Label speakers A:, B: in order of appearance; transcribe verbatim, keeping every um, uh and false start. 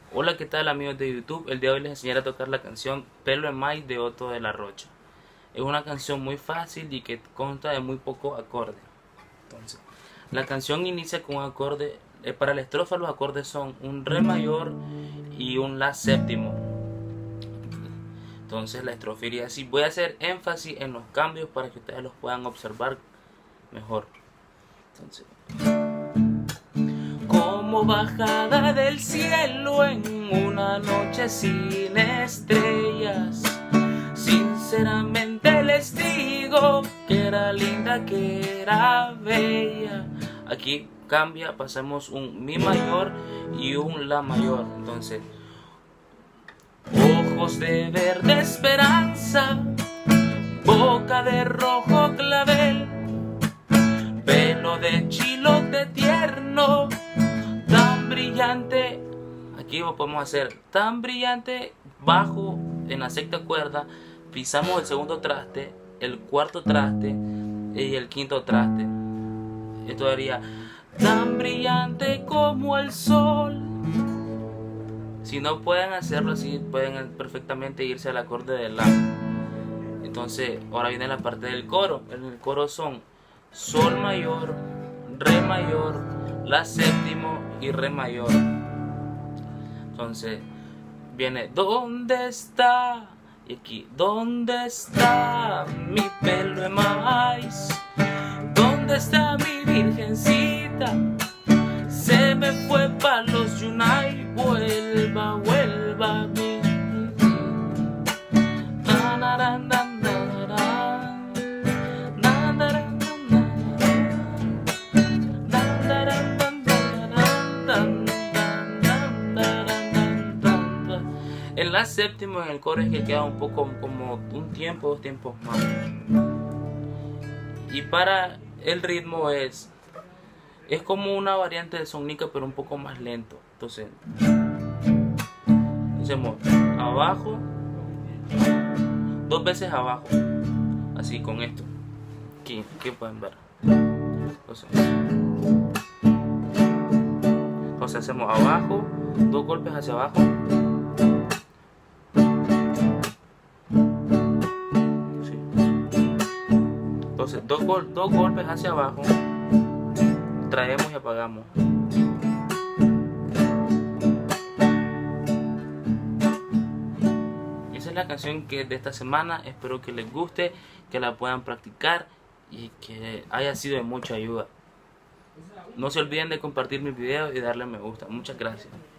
A: Hola, ¿qué tal amigos de YouTube? El día de hoy les enseñaré a tocar la canción Pelo en Maíz de Otto de la Rocha. Es una canción muy fácil y que consta de muy pocos acordes. Entonces, la canción inicia con un acorde. eh, Para la estrofa los acordes son un Re mayor y un La séptimo. Entonces la estrofa iría así. Voy a hacer énfasis en los cambios para que ustedes los puedan observar mejor. Entonces, como bajada del cielo en una noche sin estrellas, sinceramente les digo que era linda, que era bella. Aquí cambia, pasamos un Mi mayor y un La mayor. Entonces, ojos de verde esperanza, boca de rojo clavel, pelo de chilote tierno, tan brillante. Aquí lo podemos hacer tan brillante, bajo en la sexta cuerda, pisamos el segundo traste, el cuarto traste y el quinto traste. Esto daría tan brillante como el sol. Si no pueden hacerlo así, pueden perfectamente irse al acorde de La. Entonces, ahora viene la parte del coro. En el coro son Sol mayor, Re mayor, La séptimo y Re mayor. Entonces, viene ¿dónde está? Y aquí, ¿dónde está mi pelo de maíz? ¿Dónde está mi virgencita? Se me fue pa' los Yunay, vuelva, vuelva a mí. En La séptimo, en el coro, es que queda un poco como un tiempo, dos tiempos más. Y para el ritmo es es como una variante de sonica, pero un poco más lento. Entonces hacemos abajo, dos veces abajo, así con esto. Aquí, aquí pueden ver. Entonces, entonces hacemos abajo, dos golpes hacia abajo. Sí. Entonces dos, gol dos golpes hacia abajo, traemos y apagamos. Esa es la canción que de esta semana. Espero que les guste, que la puedan practicar y que haya sido de mucha ayuda. No se olviden de compartir mis videos y darle me gusta. Muchas gracias.